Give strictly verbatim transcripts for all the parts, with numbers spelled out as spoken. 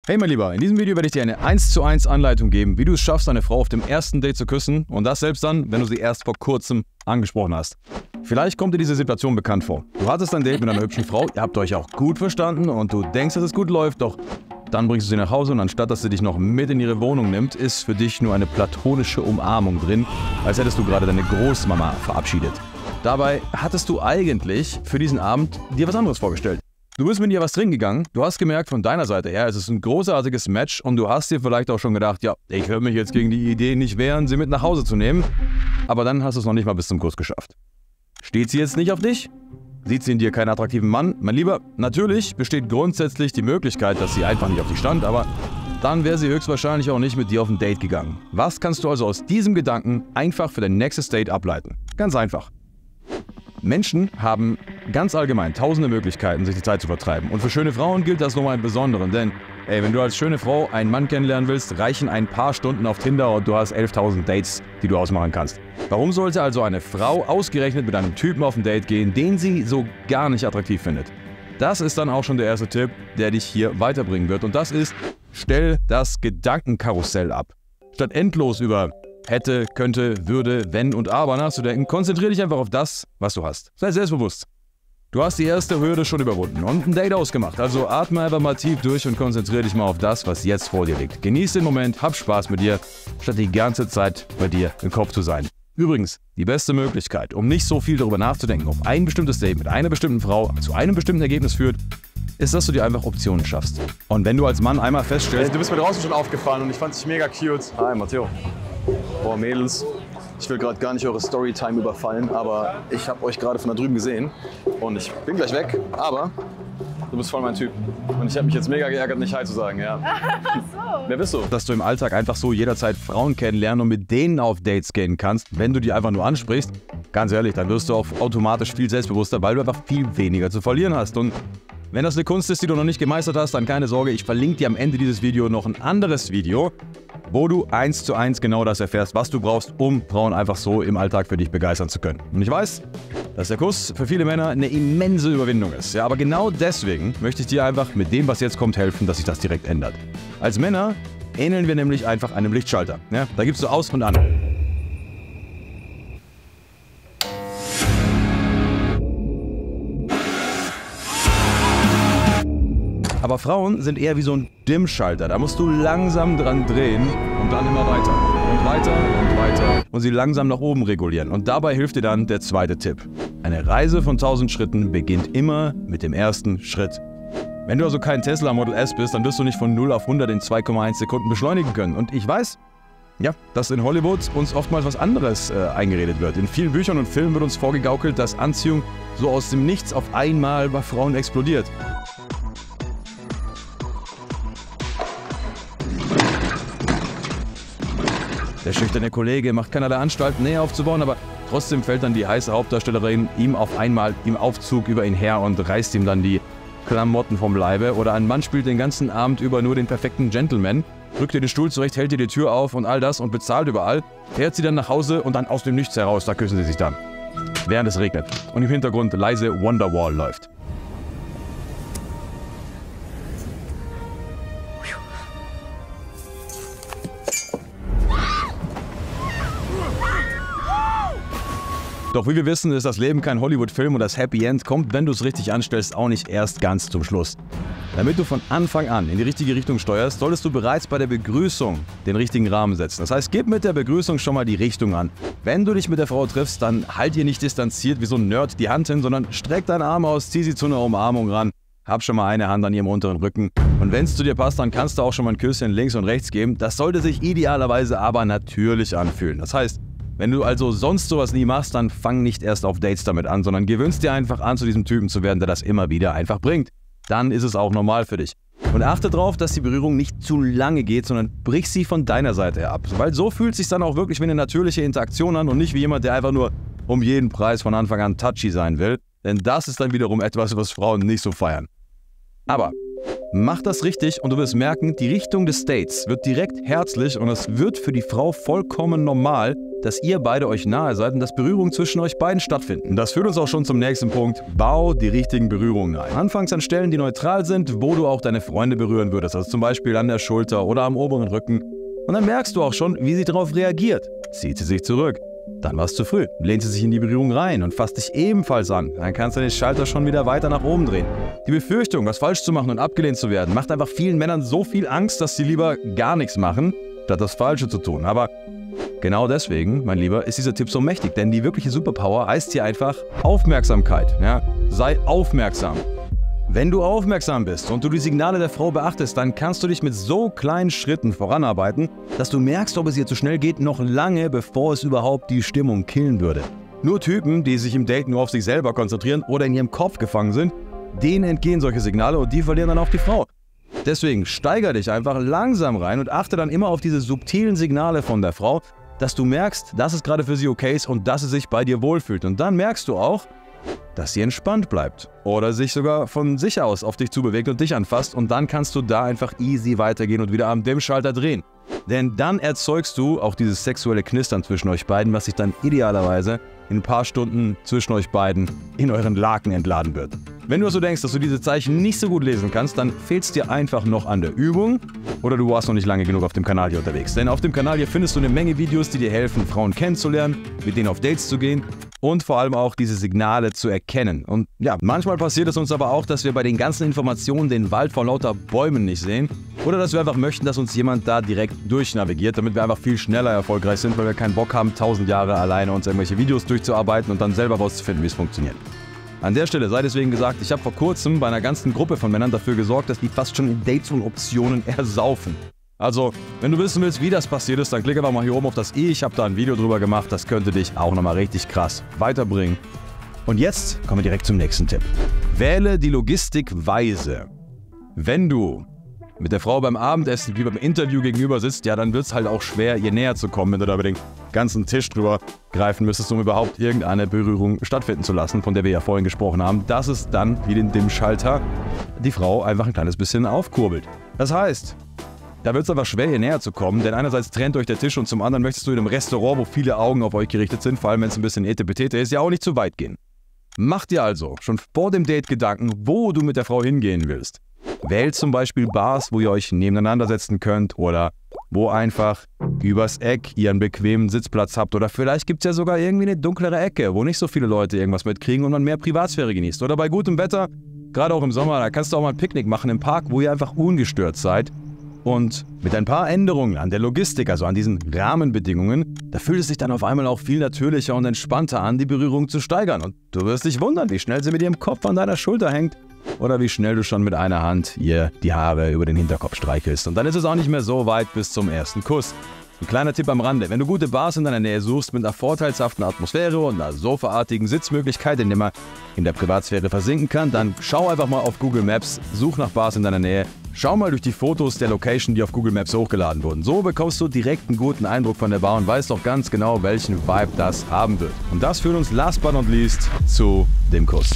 Hey mein Lieber, in diesem Video werde ich dir eine eins zu eins Anleitung geben, wie du es schaffst, eine Frau auf dem ersten Date zu küssen und das selbst dann, wenn du sie erst vor kurzem angesprochen hast. Vielleicht kommt dir diese Situation bekannt vor. Du hattest ein Date mit einer hübschen Frau, ihr habt euch auch gut verstanden und du denkst, dass es gut läuft, doch dann bringst du sie nach Hause und anstatt, dass sie dich noch mit in ihre Wohnung nimmt, ist für dich nur eine platonische Umarmung drin, als hättest du gerade deine Großmama verabschiedet. Dabei hattest du eigentlich für diesen Abend dir was anderes vorgestellt. Du bist mit ihr was trinken gegangen, du hast gemerkt, von deiner Seite her, es ist ein großartiges Match und du hast dir vielleicht auch schon gedacht, ja, ich höre mich jetzt gegen die Idee nicht wehren, sie mit nach Hause zu nehmen, aber dann hast du es noch nicht mal bis zum Kuss geschafft. Steht sie jetzt nicht auf dich? Sieht sie in dir keinen attraktiven Mann? Mein Lieber, natürlich besteht grundsätzlich die Möglichkeit, dass sie einfach nicht auf dich stand, aber dann wäre sie höchstwahrscheinlich auch nicht mit dir auf ein Date gegangen. Was kannst du also aus diesem Gedanken einfach für dein nächstes Date ableiten? Ganz einfach. Menschen haben ganz allgemein tausende Möglichkeiten, sich die Zeit zu vertreiben. Und für schöne Frauen gilt das nochmal im Besonderen, denn ey, wenn du als schöne Frau einen Mann kennenlernen willst, reichen ein paar Stunden auf Tinder und du hast elftausend Dates, die du ausmachen kannst. Warum sollte also eine Frau ausgerechnet mit einem Typen auf ein Date gehen, den sie so gar nicht attraktiv findet? Das ist dann auch schon der erste Tipp, der dich hier weiterbringen wird. Und das ist, stell das Gedankenkarussell ab. Statt endlos über hätte, könnte, würde, wenn und aber nachzudenken, konzentriere dich einfach auf das, was du hast. Sei selbstbewusst. Du hast die erste Hürde schon überwunden und ein Date ausgemacht, also atme einfach mal tief durch und konzentriere dich mal auf das, was jetzt vor dir liegt. Genieß den Moment, hab Spaß mit dir, statt die ganze Zeit bei dir im Kopf zu sein. Übrigens, die beste Möglichkeit, um nicht so viel darüber nachzudenken, ob ein bestimmtes Date mit einer bestimmten Frau zu einem bestimmten Ergebnis führt, ist, dass du dir einfach Optionen schaffst. Und wenn du als Mann einmal feststellst, du bist mir draußen schon aufgefallen und ich fand dich mega cute. Hi Matteo. Boah Mädels, ich will gerade gar nicht eure Storytime überfallen, aber ich habe euch gerade von da drüben gesehen und ich bin gleich weg, aber du bist voll mein Typ. Und ich habe mich jetzt mega geärgert, nicht Hi zu sagen, ja. So. Wer bist du? dass du im Alltag einfach so jederzeit Frauen kennenlernen und mit denen auf Dates gehen kannst, wenn du die einfach nur ansprichst, ganz ehrlich, dann wirst du auch automatisch viel selbstbewusster, weil du einfach viel weniger zu verlieren hast. Und wenn das eine Kunst ist, die du noch nicht gemeistert hast, dann keine Sorge, ich verlinke dir am Ende dieses Videos noch ein anderes Video, wo du eins zu eins genau das erfährst, was du brauchst, um Frauen einfach so im Alltag für dich begeistern zu können. Und ich weiß, dass der Kuss für viele Männer eine immense Überwindung ist. Ja, aber genau deswegen möchte ich dir einfach mit dem, was jetzt kommt, helfen, dass sich das direkt ändert. Als Männer ähneln wir nämlich einfach einem Lichtschalter. Ja, da gibst du aus und an. Aber Frauen sind eher wie so ein Dimmschalter. Da musst du langsam dran drehen und dann immer weiter und weiter und weiter und sie langsam nach oben regulieren. Und dabei hilft dir dann der zweite Tipp. Eine Reise von tausend Schritten beginnt immer mit dem ersten Schritt. Wenn du also kein Tesla Model S bist, dann wirst du nicht von null auf hundert in zwei Komma eins Sekunden beschleunigen können. Und ich weiß, ja, dass in Hollywood uns oftmals was anderes äh, eingeredet wird. In vielen Büchern und Filmen wird uns vorgegaukelt, dass Anziehung so aus dem Nichts auf einmal bei Frauen explodiert. Der schüchterne Kollege macht keinerlei Anstalten, Nähe aufzubauen, aber trotzdem fällt dann die heiße Hauptdarstellerin ihm auf einmal im Aufzug über ihn her und reißt ihm dann die Klamotten vom Leibe. Oder ein Mann spielt den ganzen Abend über nur den perfekten Gentleman, rückt ihr den Stuhl zurecht, hält ihr die Tür auf und all das und bezahlt überall, fährt sie dann nach Hause und dann aus dem Nichts heraus, da küssen sie sich dann. Während es regnet und im Hintergrund leise Wonderwall läuft. Doch wie wir wissen, ist das Leben kein Hollywood-Film und das Happy End kommt, wenn du es richtig anstellst, auch nicht erst ganz zum Schluss. Damit du von Anfang an in die richtige Richtung steuerst, solltest du bereits bei der Begrüßung den richtigen Rahmen setzen. Das heißt, gib mit der Begrüßung schon mal die Richtung an. Wenn du dich mit der Frau triffst, dann halt ihr nicht distanziert wie so ein Nerd die Hand hin, sondern streck deinen Arm aus, zieh sie zu einer Umarmung ran, hab schon mal eine Hand an ihrem unteren Rücken. Und wenn es zu dir passt, dann kannst du auch schon mal ein Küsschen links und rechts geben. Das sollte sich idealerweise aber natürlich anfühlen. Das heißt, wenn du also sonst sowas nie machst, dann fang nicht erst auf Dates damit an, sondern gewöhnst dir einfach an, zu diesem Typen zu werden, der das immer wieder einfach bringt. Dann ist es auch normal für dich. Und achte darauf, dass die Berührung nicht zu lange geht, sondern brich sie von deiner Seite her ab. Weil so fühlt es sich dann auch wirklich wie eine natürliche Interaktion an und nicht wie jemand, der einfach nur um jeden Preis von Anfang an touchy sein will. Denn das ist dann wiederum etwas, was Frauen nicht so feiern. Aber mach das richtig und du wirst merken, die Richtung des Dates wird direkt herzlich und es wird für die Frau vollkommen normal, dass ihr beide euch nahe seid und dass Berührungen zwischen euch beiden stattfinden. Das führt uns auch schon zum nächsten Punkt. Bau die richtigen Berührungen ein. Anfangs an Stellen, die neutral sind, wo du auch deine Freunde berühren würdest, also zum Beispiel an der Schulter oder am oberen Rücken. Und dann merkst du auch schon, wie sie darauf reagiert. Zieht sie sich zurück. Dann war es zu früh. Lehnt sie sich in die Berührung rein und fasst dich ebenfalls an. Dann kannst du den Schalter schon wieder weiter nach oben drehen. Die Befürchtung, was falsch zu machen und abgelehnt zu werden, macht einfach vielen Männern so viel Angst, dass sie lieber gar nichts machen, statt das Falsche zu tun. Aber genau deswegen, mein Lieber, ist dieser Tipp so mächtig. Denn die wirkliche Superpower heißt hier einfach Aufmerksamkeit. Ja? Sei aufmerksam. Wenn du aufmerksam bist und du die Signale der Frau beachtest, dann kannst du dich mit so kleinen Schritten voranarbeiten, dass du merkst, ob es ihr zu schnell geht, noch lange bevor es überhaupt die Stimmung killen würde. Nur Typen, die sich im Date nur auf sich selber konzentrieren oder in ihrem Kopf gefangen sind, denen entgehen solche Signale und die verlieren dann auch die Frau. Deswegen steiger dich einfach langsam rein und achte dann immer auf diese subtilen Signale von der Frau, dass du merkst, dass es gerade für sie okay ist und dass sie sich bei dir wohlfühlt. Und dann merkst du auch, dass sie entspannt bleibt oder sich sogar von sich aus auf dich zubewegt und dich anfasst und dann kannst du da einfach easy weitergehen und wieder am Dimmschalter drehen. Denn dann erzeugst du auch dieses sexuelle Knistern zwischen euch beiden, was sich dann idealerweise in ein paar Stunden zwischen euch beiden in euren Laken entladen wird. Wenn du also denkst, dass du diese Zeichen nicht so gut lesen kannst, dann fehlt es dir einfach noch an der Übung oder du warst noch nicht lange genug auf dem Kanal hier unterwegs. Denn auf dem Kanal hier findest du eine Menge Videos, die dir helfen, Frauen kennenzulernen, mit denen auf Dates zu gehen und vor allem auch diese Signale zu erkennen. Und ja, manchmal passiert es uns aber auch, dass wir bei den ganzen Informationen den Wald vor lauter Bäumen nicht sehen oder dass wir einfach möchten, dass uns jemand da direkt durchnavigiert, damit wir einfach viel schneller erfolgreich sind, weil wir keinen Bock haben, tausend Jahre alleine uns irgendwelche Videos durchzuarbeiten und dann selber rauszufinden, wie es funktioniert. An der Stelle sei deswegen gesagt, ich habe vor kurzem bei einer ganzen Gruppe von Männern dafür gesorgt, dass die fast schon in Dates und Optionen ersaufen. Also, wenn du wissen willst, wie das passiert ist, dann klick einfach mal hier oben auf das i. Ich habe da ein Video drüber gemacht, das könnte dich auch nochmal richtig krass weiterbringen. Und jetzt kommen wir direkt zum nächsten Tipp. Wähle die Logistik weise. Wenn du mit der Frau beim Abendessen wie beim Interview gegenüber sitzt, ja, dann wird es halt auch schwer, ihr näher zu kommen, wenn du da über den ganzen Tisch drüber greifen müsstest, um überhaupt irgendeine Berührung stattfinden zu lassen, von der wir ja vorhin gesprochen haben. Das ist dann, wie den Dimmschalter, die Frau einfach ein kleines bisschen aufkurbelt. Das heißt, da wird es einfach schwer, ihr näher zu kommen, denn einerseits trennt euch der Tisch und zum anderen möchtest du in einem Restaurant, wo viele Augen auf euch gerichtet sind, vor allem wenn es ein bisschen etepetete ist, ja auch nicht zu weit gehen. Mach dir also schon vor dem Date Gedanken, wo du mit der Frau hingehen willst. Wählt zum Beispiel Bars, wo ihr euch nebeneinander setzen könnt oder wo einfach übers Eck ihr einen bequemen Sitzplatz habt oder vielleicht gibt es ja sogar irgendwie eine dunklere Ecke, wo nicht so viele Leute irgendwas mitkriegen und man mehr Privatsphäre genießt. Oder bei gutem Wetter, gerade auch im Sommer, da kannst du auch mal ein Picknick machen im Park, wo ihr einfach ungestört seid. Und mit ein paar Änderungen an der Logistik, also an diesen Rahmenbedingungen, da fühlt es sich dann auf einmal auch viel natürlicher und entspannter an, die Berührung zu steigern. Und du wirst dich wundern, wie schnell sie mit ihrem Kopf an deiner Schulter hängt oder wie schnell du schon mit einer Hand ihr die Haare über den Hinterkopf streichelst. Und dann ist es auch nicht mehr so weit bis zum ersten Kuss. Ein kleiner Tipp am Rande, wenn du gute Bars in deiner Nähe suchst mit einer vorteilshaften Atmosphäre und einer sofaartigen Sitzmöglichkeit, in der man in der Privatsphäre versinken kann, dann schau einfach mal auf Google Maps, such nach Bars in deiner Nähe, schau mal durch die Fotos der Location, die auf Google Maps hochgeladen wurden. So bekommst du direkt einen guten Eindruck von der Bar und weißt auch ganz genau, welchen Vibe das haben wird. Und das führt uns last but not least zu dem Kuss.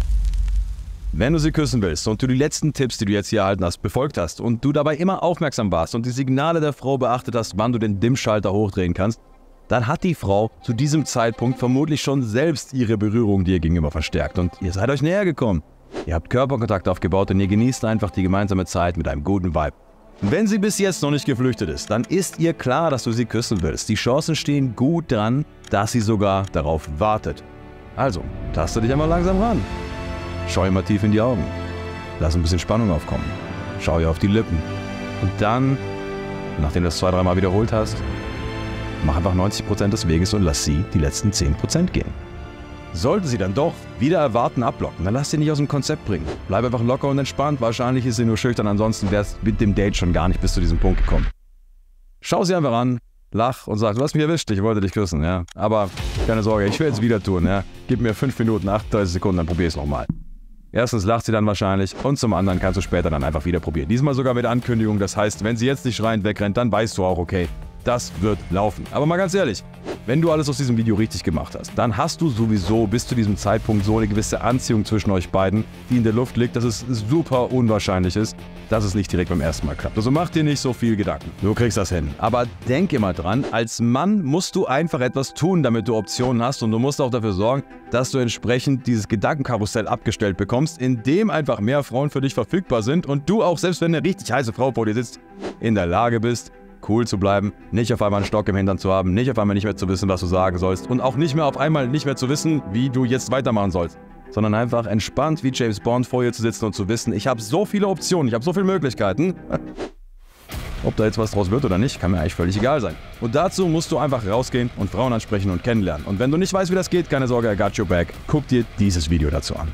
Wenn du sie küssen willst und du die letzten Tipps, die du jetzt hier erhalten hast, befolgt hast und du dabei immer aufmerksam warst und die Signale der Frau beachtet hast, wann du den Dimmschalter hochdrehen kannst, dann hat die Frau zu diesem Zeitpunkt vermutlich schon selbst ihre Berührung dir gegenüber verstärkt und ihr seid euch näher gekommen. Ihr habt Körperkontakt aufgebaut und ihr genießt einfach die gemeinsame Zeit mit einem guten Vibe. Und wenn sie bis jetzt noch nicht geflüchtet ist, dann ist ihr klar, dass du sie küssen willst. Die Chancen stehen gut dran, dass sie sogar darauf wartet. Also, taste dich einmal langsam ran. Schau ihr mal tief in die Augen. Lass ein bisschen Spannung aufkommen. Schau ihr auf die Lippen. Und dann, nachdem du das zwei, dreimal wiederholt hast, mach einfach neunzig Prozent des Weges und lass sie die letzten zehn Prozent gehen. Sollte sie dann doch wieder erwarten abblocken, dann lass sie nicht aus dem Konzept bringen. Bleib einfach locker und entspannt. Wahrscheinlich ist sie nur schüchtern, ansonsten wär's mit dem Date schon gar nicht bis zu diesem Punkt gekommen. Schau sie einfach an, lach und sag, du hast mich erwischt, ich wollte dich küssen, ja. Aber keine Sorge, ich will es wieder tun, ja. Gib mir fünf Minuten, achtunddreißig Sekunden, dann probier es nochmal. Erstens lacht sie dann wahrscheinlich und zum anderen kannst du später dann einfach wieder probieren. Diesmal sogar mit Ankündigung, das heißt, wenn sie jetzt nicht schreiend wegrennt, dann weißt du auch, okay, das wird laufen. Aber mal ganz ehrlich, Wenn du alles aus diesem Video richtig gemacht hast, dann hast du sowieso bis zu diesem Zeitpunkt so eine gewisse Anziehung zwischen euch beiden, die in der Luft liegt, dass es super unwahrscheinlich ist, dass es nicht direkt beim ersten Mal klappt. Also mach dir nicht so viel Gedanken. Du kriegst das hin. Aber denk immer dran, als Mann musst du einfach etwas tun, damit du Optionen hast, und du musst auch dafür sorgen, dass du entsprechend dieses Gedankenkarussell abgestellt bekommst, in dem einfach mehr Frauen für dich verfügbar sind und du auch, selbst wenn eine richtig heiße Frau vor dir sitzt, in der Lage bist, cool zu bleiben, nicht auf einmal einen Stock im Hintern zu haben, nicht auf einmal nicht mehr zu wissen, was du sagen sollst und auch nicht mehr auf einmal nicht mehr zu wissen, wie du jetzt weitermachen sollst, sondern einfach entspannt wie James Bond vor dir zu sitzen und zu wissen, ich habe so viele Optionen, ich habe so viele Möglichkeiten. Ob da jetzt was draus wird oder nicht, kann mir eigentlich völlig egal sein. Und dazu musst du einfach rausgehen und Frauen ansprechen und kennenlernen. Und wenn du nicht weißt, wie das geht, keine Sorge, I got your back. Guck dir dieses Video dazu an.